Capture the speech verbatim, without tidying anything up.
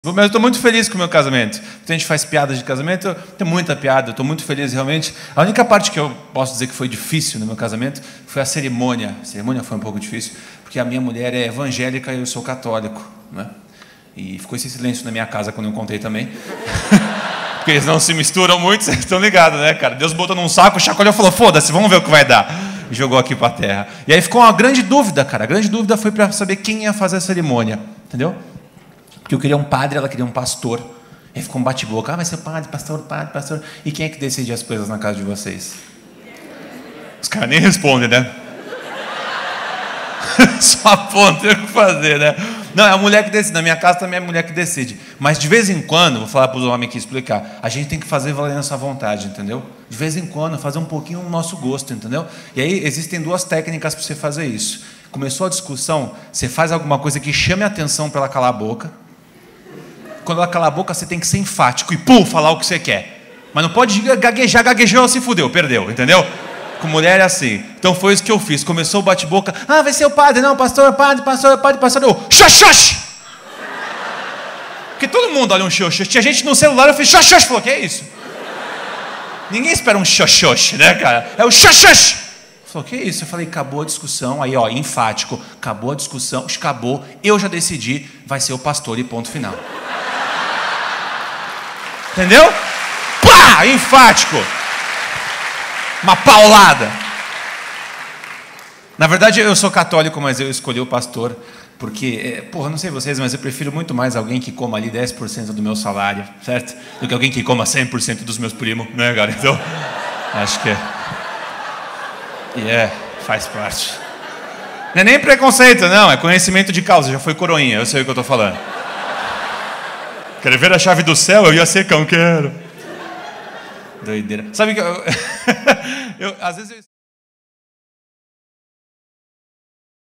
Mas eu estou muito feliz com o meu casamento. A gente faz piadas de casamento, tem muita piada, eu estou muito feliz realmente. A única parte que eu posso dizer que foi difícil no meu casamento foi a cerimônia. A cerimônia foi um pouco difícil, porque a minha mulher é evangélica e eu sou católico, né? E ficou esse silêncio na minha casa quando eu contei também. Porque eles não se misturam muito, vocês estão ligados, né, cara? Deus botou num saco, chacoalhou e falou, foda-se, vamos ver o que vai dar. E jogou aqui para a terra. E aí ficou uma grande dúvida, cara. A grande dúvida foi para saber quem ia fazer a cerimônia, entendeu? Porque eu queria um padre, ela queria um pastor. Aí ficou um bate-boca. Ah, vai ser padre, pastor, padre, pastor. E quem é que decide as coisas na casa de vocês? Os caras nem respondem, né? Só aponta o que fazer, né? Não, é a mulher que decide. Na minha casa também é a mulher que decide. Mas de vez em quando, vou falar para os homens aqui explicar, a gente tem que fazer valer nossa vontade, entendeu? De vez em quando, fazer um pouquinho o nosso gosto, entendeu? E aí existem duas técnicas para você fazer isso. Começou a discussão, você faz alguma coisa que chame a atenção para ela calar a boca. Quando ela cala a boca, você tem que ser enfático e pum, falar o que você quer. Mas não pode gaguejar, gaguejou, se fudeu, perdeu, entendeu? Com mulher é assim. Então foi isso que eu fiz. Começou o bate-boca. Ah, vai ser o padre, não, pastor, padre, pastor, padre, pastor. Eu, xoxox! Porque todo mundo olha um xoxox. Tinha gente no celular, eu fiz xoxox. Falou, que é isso? Ninguém espera um xoxox, né, cara? É o xoxox. Falou, que é isso? Eu falei, acabou a discussão. Aí, ó, enfático. Acabou a discussão, acabou. Eu já decidi, vai ser o pastor e ponto final. Entendeu? Pá! Enfático. Uma paulada. Na verdade, eu sou católico, mas eu escolhi o pastor porque, é, porra, não sei vocês, mas eu prefiro muito mais alguém que coma ali dez por cento do meu salário, certo? Do que alguém que coma cem por cento dos meus primos, né, cara? Então, acho que é. E é, faz parte. Não é nem preconceito, não, é conhecimento de causa, já foi coroinha, eu sei o que eu estou falando. Quer ver a chave do céu? Eu ia ser cão, quero. Doideira. Sabe que eu, eu às vezes eu